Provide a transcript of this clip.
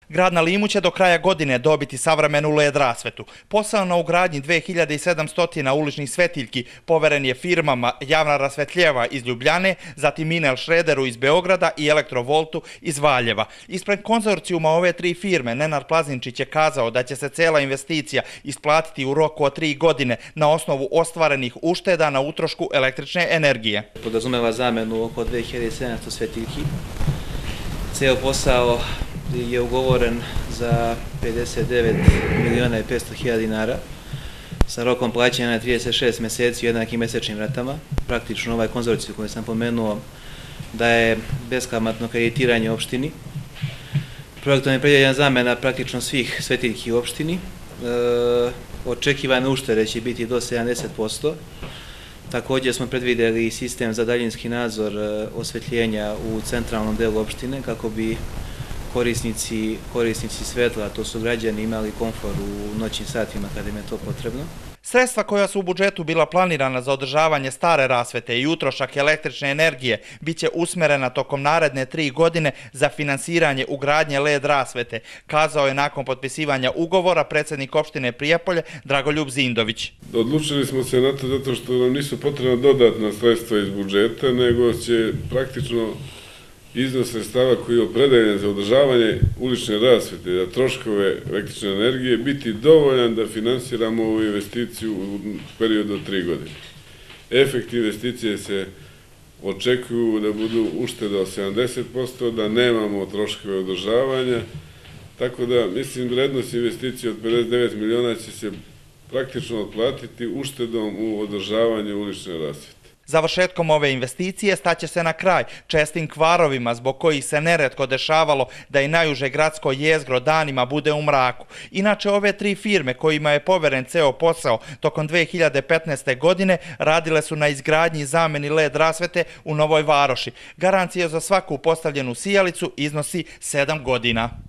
Grad na Limu će do kraja godine dobiti savremenu LED rasvetu. Posao na ugradnji 2700 uličnih svetiljki poveren je firmama Javna rasvetljeva iz Ljubljane, zatim Minel Šrederu iz Beograda i Elektrovoltu iz Valjeva. Ispred konzorcijuma ove tri firme Nenad Plazinčić je kazao da će se cela investicija isplatiti u roku od 3 godine na osnovu ostvarenih ušteda na utrošku električne energije. Podrazumeva zamenu oko 2700 svetiljki. Ceo posao je ugovoren za 59 miliona i 500 hiljada dinara sa rokom plaćanja na 36 meseci u jednakim mesečnim ratama. Praktično ovaj konzorcij koji sam pomenuo daje beskamatno kreditiranje opštini. Projektom je predviđena zamena praktično svih svetiljki u opštini. Očekivane uštede će biti do 70%. Također smo predvideli sistem za daljinski nadzor osvetljenja u centralnom delu opštine kako bi korisnici svetla, a to su građani, imali komfor u noćnim satima kada im je to potrebno. Sredstva koja su u budžetu bila planirana za održavanje stare rasvete i utrošak električne energije biće usmerena tokom naredne 3 godine za finansiranje ugradnje LED rasvete, kazao je nakon potpisivanja ugovora predsjednik opštine Prijepolje Dragoljub Zindović. Odlučili smo se na to zato što nam nisu potrebna dodatna sredstva iz budžeta, nego će praktično iznos sredstava koji je opredeljen za održavanje ulične rasvete, za troškove električne energije, biti dovoljan da finansiramo ovu investiciju u periodu od 3 godine. Efekt investicije se očekuju da budu ušteda od 70%, da nemamo troškove održavanja, tako da mislim vrednost investicije od 59 miliona će se praktično otplatiti uštedom u održavanju ulične rasvete. Završetkom ove investicije staće se na kraj čestim kvarovima zbog kojih se neretko dešavalo da i najuže gradsko jezgro danima bude u mraku. Inače, ove tri firme kojima je poveren ceo posao tokom 2015. godine radile su na izgradnji i zameni LED rasvete u Novoj Varoši. Garancija za svaku postavljenu sijalicu iznosi 7 godina.